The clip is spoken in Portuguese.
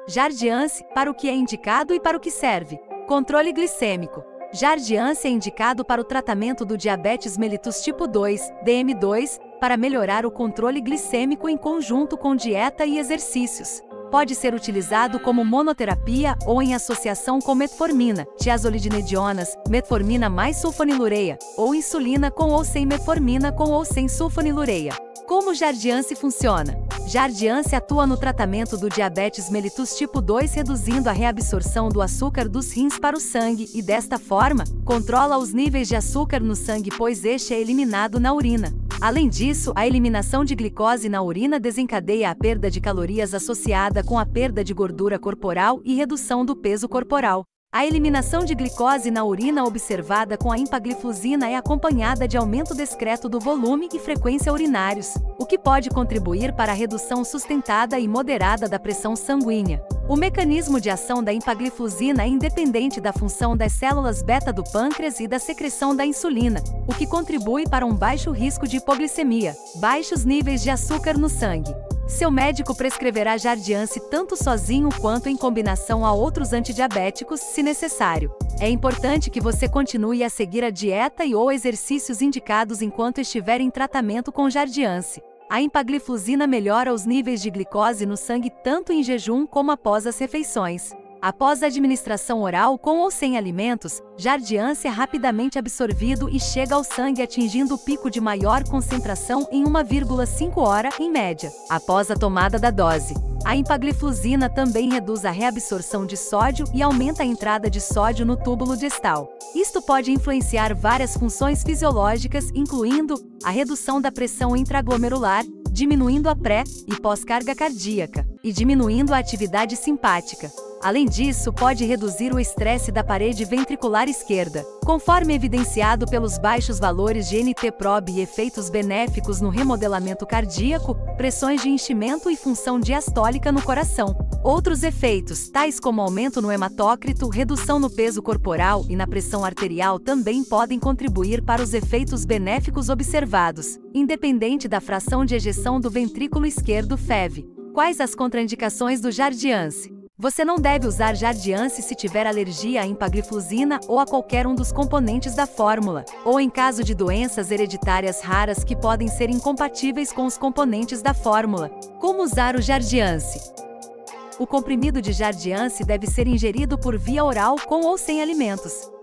Jardiance, para o que é indicado e para o que serve. Controle glicêmico. Jardiance é indicado para o tratamento do diabetes mellitus tipo 2, DM2, para melhorar o controle glicêmico em conjunto com dieta e exercícios. Pode ser utilizado como monoterapia ou em associação com metformina, tiazolidinedionas, metformina mais sulfonilureia, ou insulina com ou sem metformina com ou sem sulfonilureia. Como Jardiance funciona? Jardiance atua no tratamento do diabetes mellitus tipo 2, reduzindo a reabsorção do açúcar dos rins para o sangue e, desta forma, controla os níveis de açúcar no sangue, pois este é eliminado na urina. Além disso, a eliminação de glicose na urina desencadeia a perda de calorias associada com a perda de gordura corporal e redução do peso corporal. A eliminação de glicose na urina observada com a empagliflozina é acompanhada de aumento discreto do volume e frequência urinários, o que pode contribuir para a redução sustentada e moderada da pressão sanguínea. O mecanismo de ação da empagliflozina é independente da função das células beta do pâncreas e da secreção da insulina, o que contribui para um baixo risco de hipoglicemia, baixos níveis de açúcar no sangue. Seu médico prescreverá Jardiance tanto sozinho quanto em combinação a outros antidiabéticos, se necessário. É importante que você continue a seguir a dieta ou exercícios indicados enquanto estiver em tratamento com Jardiance. A empagliflozina melhora os níveis de glicose no sangue tanto em jejum como após as refeições. Após a administração oral com ou sem alimentos, Jardiance é rapidamente absorvido e chega ao sangue atingindo o pico de maior concentração em 1,5 hora, em média, após a tomada da dose. A empagliflozina também reduz a reabsorção de sódio e aumenta a entrada de sódio no túbulo distal. Isto pode influenciar várias funções fisiológicas, incluindo a redução da pressão intraglomerular, diminuindo a pré- e pós-carga cardíaca, e diminuindo a atividade simpática. Além disso, pode reduzir o estresse da parede ventricular esquerda, conforme evidenciado pelos baixos valores de NT-proB e efeitos benéficos no remodelamento cardíaco, pressões de enchimento e função diastólica no coração. Outros efeitos, tais como aumento no hematócrito, redução no peso corporal e na pressão arterial, também podem contribuir para os efeitos benéficos observados, independente da fração de ejeção do ventrículo esquerdo FEV. Quais as contraindicações do Jardiance? Você não deve usar Jardiance se tiver alergia à empagliflozina ou a qualquer um dos componentes da fórmula, ou em caso de doenças hereditárias raras que podem ser incompatíveis com os componentes da fórmula. Como usar o Jardiance? O comprimido de Jardiance deve ser ingerido por via oral com ou sem alimentos.